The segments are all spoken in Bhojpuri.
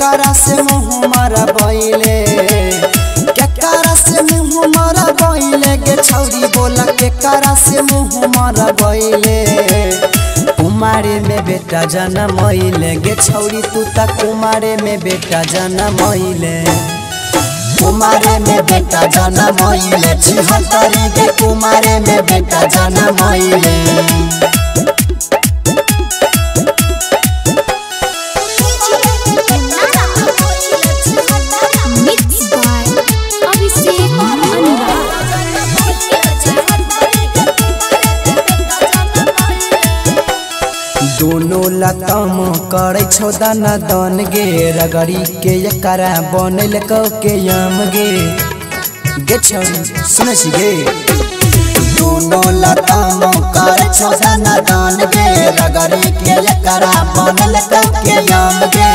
केकरा से मुँह मारा बैले केकरा से मुँह मारा बैले गे छौरी बोला केकरा से मुँह मारा बैले कुमारे में बेटा जनमैले गे छौरी तू त कुमारे में बेटा जनमैले कुमारे में बेटा जनमैले 76 गे कुमारे में बेटा जनमैले दोनों लतम करे छो दाना दान गे रगड़ी के एकरा बनल कौ के याम गे छौरी सुनै छी गे दोनों लतम करे छो दाना दान गे रगड़ी के एकरा बनल कौ के याम गे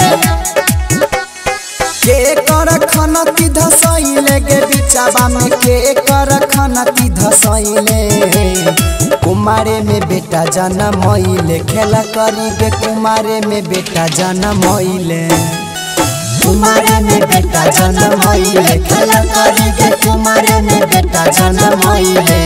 के कर खनती धसैले गे बिचावा में के कर खनती धसैले कुमारे में बेटा जनमैले खेला करी गे कुमारे में बेटा जनमैले कुमारे में बेटा जनमैले खेला करी गे कुमारे में बेटा जनमैले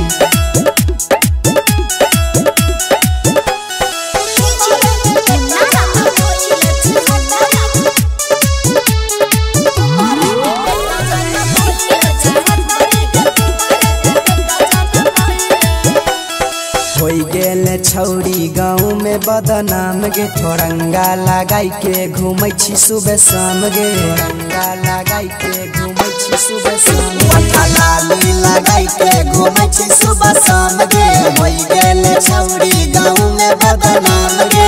छौरी गाँव में बदनाम गे ठोरंगा लगाई के घूमै छी सुबह शाम गे ठोरंगा लगाई के घूमै छी सुबह शाम पठालाली लगाई के घूमै छी सुबह शाम गे होई गेले छौरी गाँव में बदनाम गे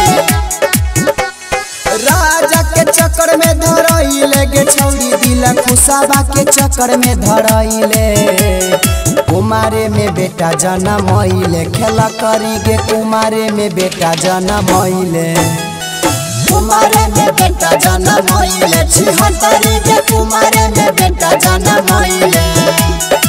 राजा के चक्कर में धरैले गे छौरी दिल खुशाबा के चक्कर में धरैले कुमारे में बेटा जनमैले खेला करी गे कुमारे में बेटा जनमैले कुमारे में बेटा जनमैले 76 गे कुमारे में बेटा जनमैले।